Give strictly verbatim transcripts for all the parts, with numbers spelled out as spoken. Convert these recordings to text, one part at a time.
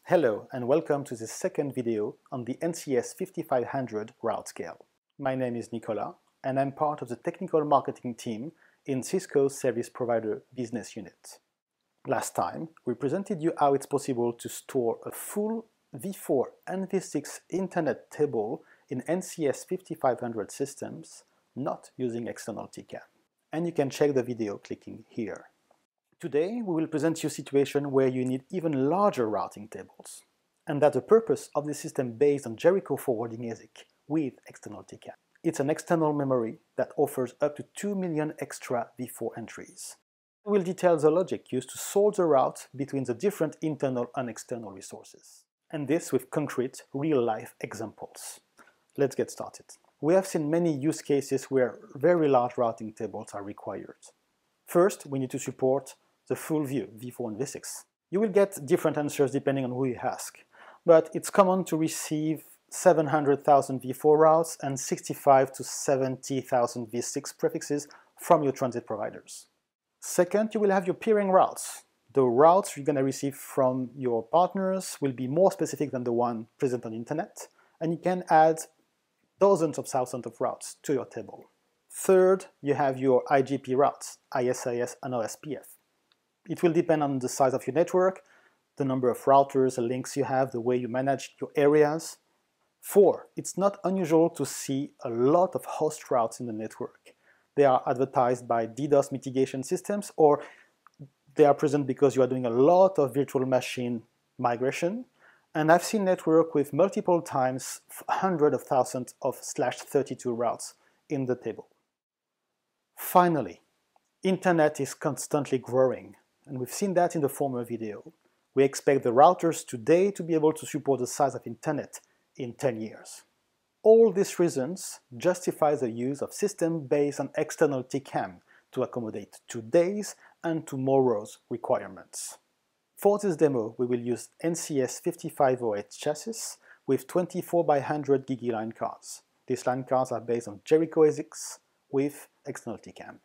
Hello and welcome to the second video on the N C S fifty-five hundred route scale. My name is Nicolas and I'm part of the technical marketing team in Cisco's Service Provider Business Unit. Last time, we presented you how it's possible to store a full v four and v six Internet table in N C S fifty-five hundred systems, not using external T CAM. And you can check the video clicking here. Today, we will present you a situation where you need even larger routing tables, and that's the purpose of the system based on Jericho forwarding ASIC with external T CAM. It's an external memory that offers up to two million extra v four entries. We will detail the logic used to sort the route between the different internal and external resources, and this with concrete, real-life examples. Let's get started. We have seen many use cases where very large routing tables are required. First, we need to support the full view, v four and v six. You will get different answers depending on who you ask, but it's common to receive seven hundred thousand v four routes and sixty-five to seventy thousand v six prefixes from your transit providers. Second, you will have your peering routes. The routes you're going to receive from your partners will be more specific than the one present on the internet, and you can add dozens of thousands of routes to your table. Third, you have your I G P routes, I S I S and O S P F. It will depend on the size of your network, the number of routers and links you have, the way you manage your areas. Four, it's not unusual to see a lot of host routes in the network. They are advertised by DDoS mitigation systems, or they are present because you are doing a lot of virtual machine migration. And I've seen network with multiple times hundreds of thousands of slash thirty-two routes in the table. Finally, Internet is constantly growing, and we've seen that in the former video. We expect the routers today to be able to support the size of Internet in ten years. All these reasons justify the use of systems based on external T CAM to accommodate today's and tomorrow's requirements. For this demo, we will use N C S fifty-five oh eight chassis with twenty-four by one hundred gig line cards. These line cards are based on Jericho ASICs with external T CAM.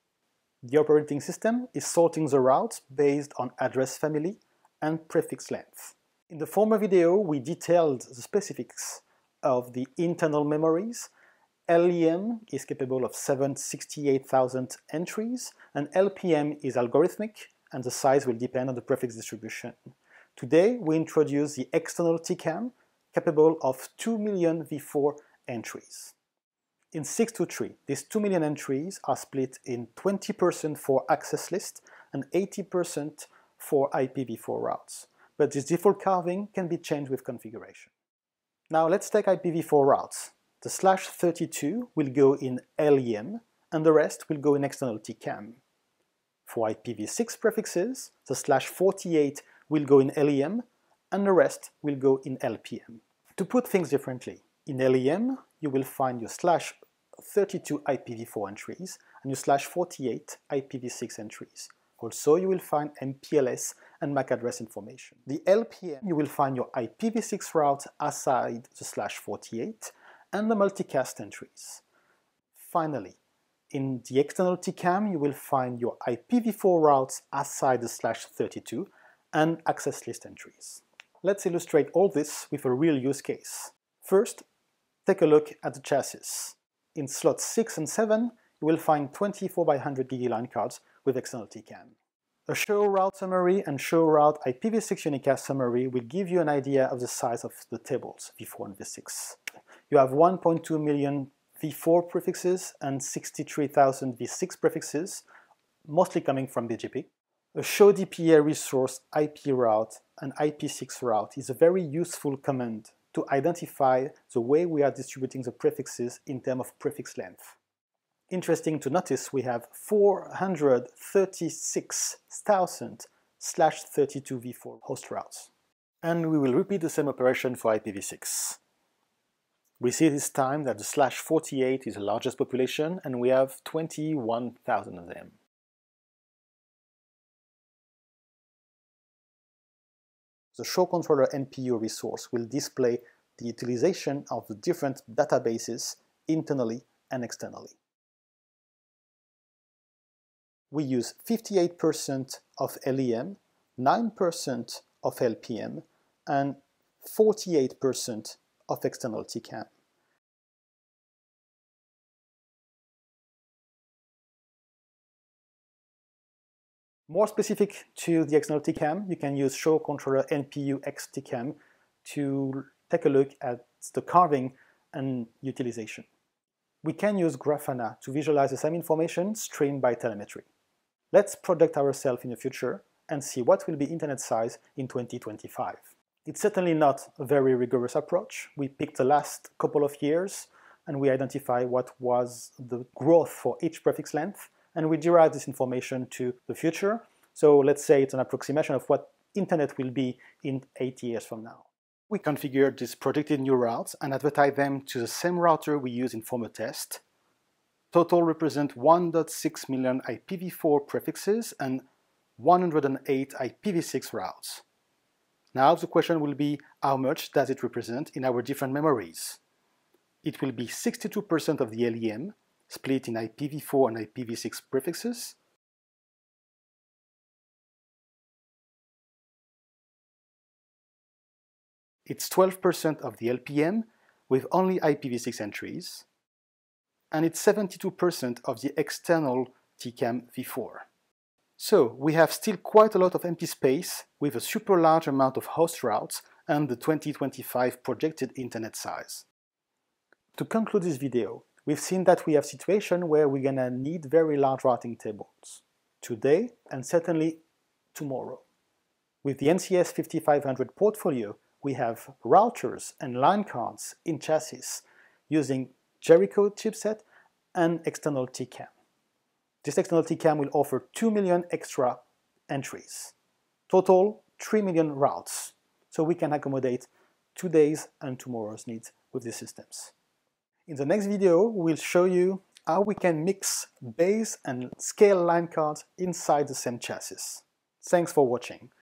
The operating system is sorting the routes based on address family and prefix length. In the former video, we detailed the specifics of the internal memories. L E M is capable of seven hundred sixty-eight thousand entries, and L P M is algorithmic, and the size will depend on the prefix distribution. Today, we introduce the external T CAM, capable of two million v four entries. In six to three, these two million entries are split in twenty percent for access list and eighty percent for I P v four routes. But this default carving can be changed with configuration. Now let's take I P v four routes. The slash thirty-two will go in L E M and the rest will go in external T CAM. For I P v six prefixes, the slash forty-eight will go in L E M and the rest will go in L P M. To put things differently, in L E M, you will find your slash thirty-two I P v four entries and your slash forty-eight I P v six entries. Also, you will find M P L S and M A C address information. The L P M, you will find your I P v six route aside the slash forty-eight and the multicast entries. Finally, in the external T CAM, you will find your I P v four routes aside the slash thirty-two and access list entries. Let's illustrate all this with a real use case. First, take a look at the chassis. In slots six and seven, you will find twenty-four by one hundred gig line cards with external T CAM. A show route summary and show route I P v six unicast summary will give you an idea of the size of the tables, v four and v six. You have one point two million v four prefixes and sixty-three thousand v six prefixes, mostly coming from B G P. A show D P A resource I P route and I P six route is a very useful command to identify the way we are distributing the prefixes in terms of prefix length. Interesting to notice, we have four hundred thirty-six thousand slash thirty-two v four host routes. And we will repeat the same operation for I P v six. We see this time that the slash forty-eight is the largest population, and we have twenty-one thousand of them. The show controller N P U resource will display the utilization of the different databases internally and externally. We use fifty-eight percent of L E M, nine percent of L P M, and forty-eight percent of external T CAM. More specific to the external T CAM, you can use show controller N P U X T CAM to take a look at the carving and utilization. We can use Grafana to visualize the same information streamed by telemetry. Let's project ourselves in the future and see what will be internet size in twenty twenty-five. It's certainly not a very rigorous approach. We picked the last couple of years and we identify what was the growth for each prefix length, and we derive this information to the future. So let's say it's an approximation of what internet will be in eight years from now. We configure these projected new routes and advertise them to the same router we use in former test. Total represent one point six million I P v four prefixes and one hundred eight I P v six routes. Now the question will be, how much does it represent in our different memories? It will be sixty-two percent of the L E M, split in I P v four and I P v six prefixes. It's twelve percent of the L P M, with only I P v six entries. And it's seventy-two percent of the external T CAM v four. So we have still quite a lot of empty space with a super large amount of host routes and the twenty twenty-five projected internet size. To conclude this video, we've seen that we have situations where we're gonna need very large routing tables today and certainly tomorrow. With the N C S fifty-five hundred portfolio, we have routers and line cards in chassis using Jericho chipset and external T CAM. This external T CAM will offer two million extra entries. Total, three million routes. So we can accommodate today's and tomorrow's needs with these systems. In the next video, we'll show you how we can mix base and scale line cards inside the same chassis. Thanks for watching.